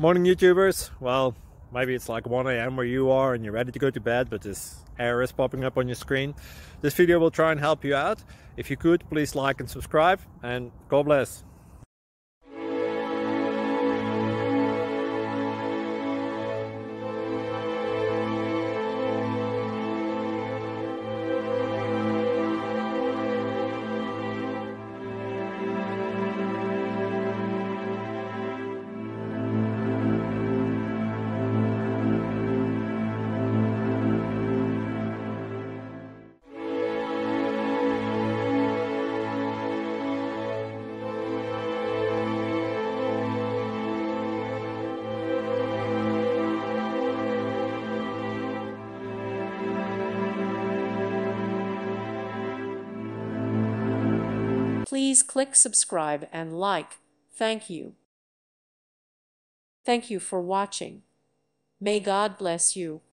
Morning YouTubers. Well, maybe it's like 1 a.m. where you are and you're ready to go to bed, but this error is popping up on your screen. This video will try and help you out. If you could, please like and subscribe, and God bless. Please click subscribe and like. Thank you. Thank you for watching. May God bless you.